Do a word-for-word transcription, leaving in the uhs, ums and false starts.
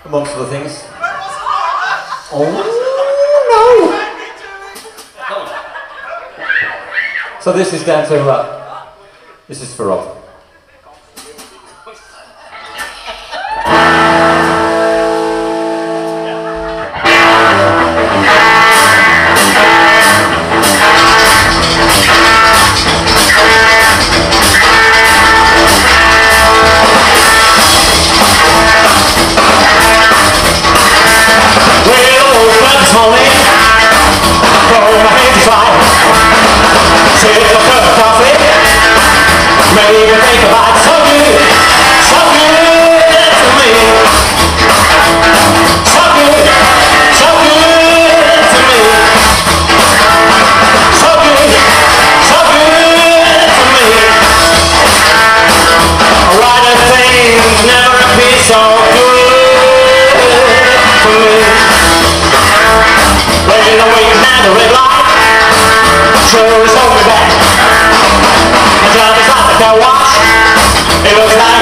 amongst other things. Oh no! So this is down to, uh, this is for Rob. Maybe think about so good, so good to me. So good, so good to me. So good, so good to me. Writing things never appear so good to me. When the wings and the red light sure is holding me back. Car wash, it looks like